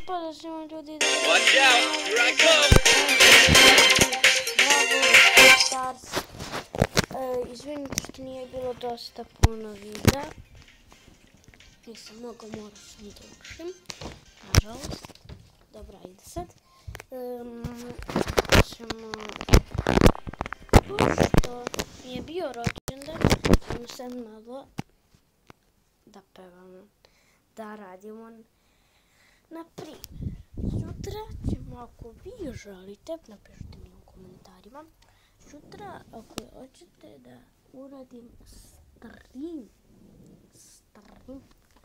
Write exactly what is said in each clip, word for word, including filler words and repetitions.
pozdrav svima ljudi. Watch out, here I come! Bravo, Stars. E, izvinite što nije bilo dosta puno videa. Nisam mogao, morao sam da učim. Nažalost. Dobro, ajde sad. Um, ćemo... Pošto mi je bio rođendan, ćemo sad malo da pevamo, da radimo. Na primjer, sutra ćemo, ako vi želite, napišite mi u komentarima, sutra ako hoćete da uradim stream, stream,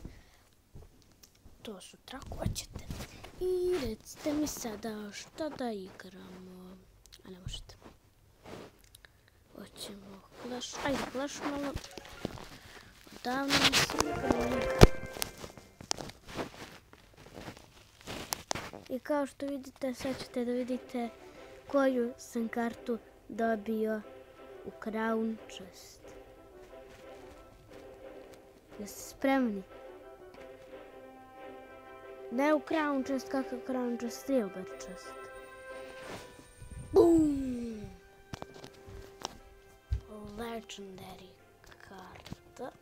to sutra ako hoćete. I recite mi sada šta da igramo, a ne možete. Hoćemo Clash, ajde Clash malo, odavno nisam igrao nikad. I kao što vidite, sad ćete da vidite koju sam kartu dobio u Crown Chest. Jeste spremni? Ne u Crown Chest, kakav Crown Chest, Silver Chest. Boom! Legendary karta.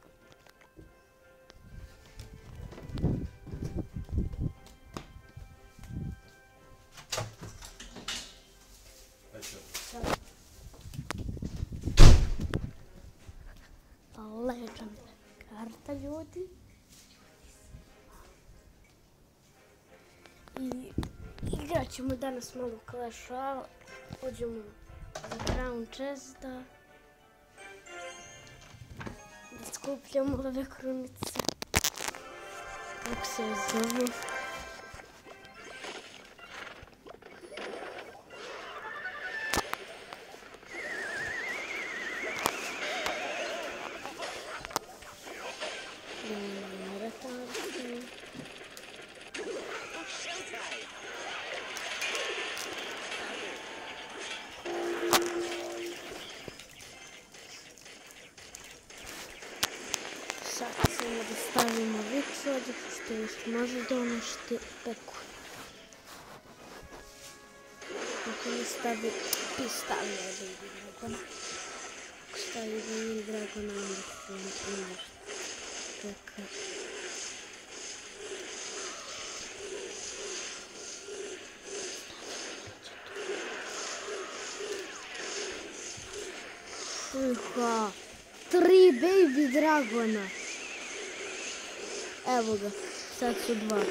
Legendary karta, ljudi. I igrat ćemo danas malo Clash Royale. Hođemo za Crown Chest da da skupljamo ove krunice. Kako se zovu? Sad ćemo da stavimo Vix ovdje, što još može donešti peku. Ako ne stavi i stavlja Baby Dragona. Ako stavi Baby Dragona, onda se ne može peka. Uha! Tri Baby Dragona. Evo ga, sad su dva.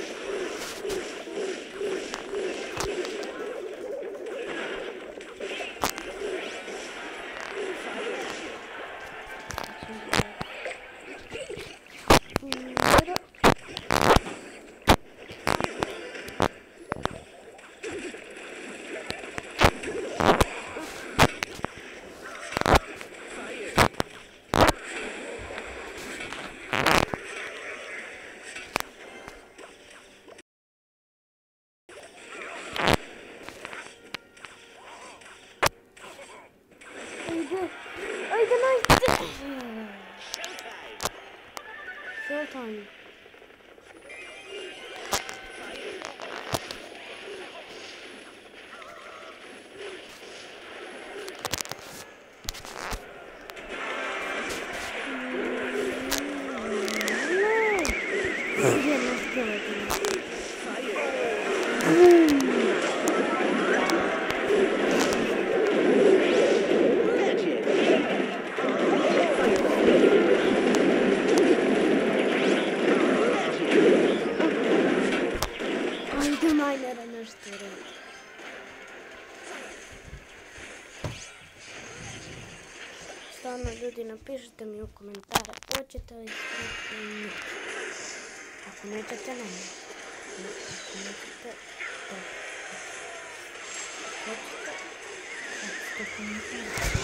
Ajde, najde! Showtime. Minera nešto radi. Stvarno, ljudi, napišite mi u komentare, hoćete li skripti? Ako nećete, ne možete. Ako nećete, to. Hoćete? Hoćete komentarati.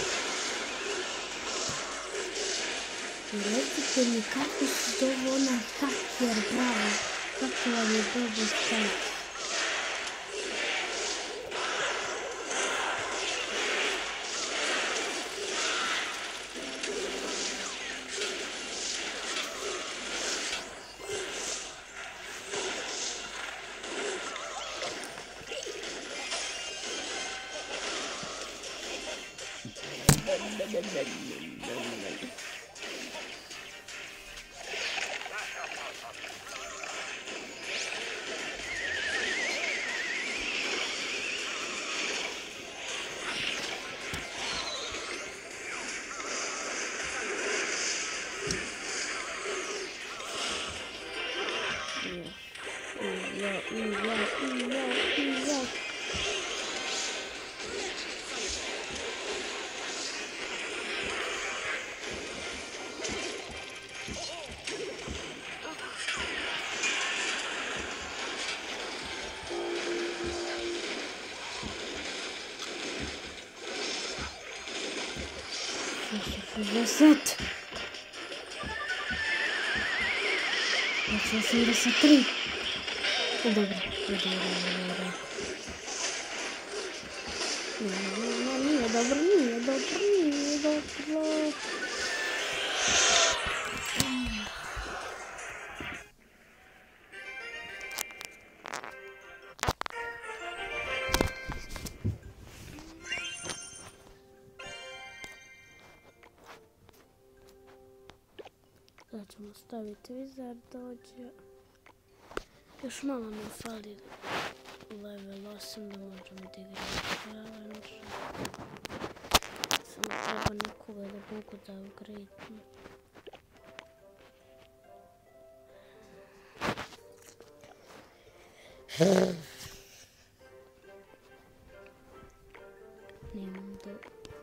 I recite mi kako se zove onaj haker, bravo. Kako vam je dobro staviti? шестьдесят. семьдесят три. Добре, добре, добре. Ні, добре, ні, добре, ні, добре. Sad ćemo staviti vizar dođe. Još malo nam fali level osam da možemo da igramo challenge. Samo treba nekoga da mogu da upgradeam. Nemam do...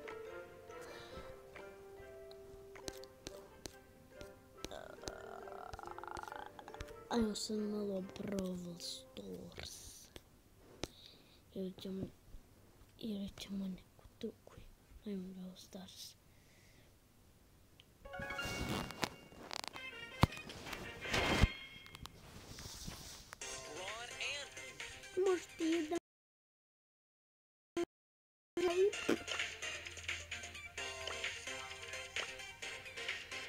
Ajmo sad malo Brawl Stars. Ili ćemo, ili ćemo neku drugu. Ajmo Brawl Stars. Možete jedan.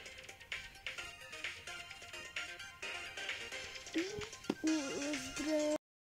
Zdravo.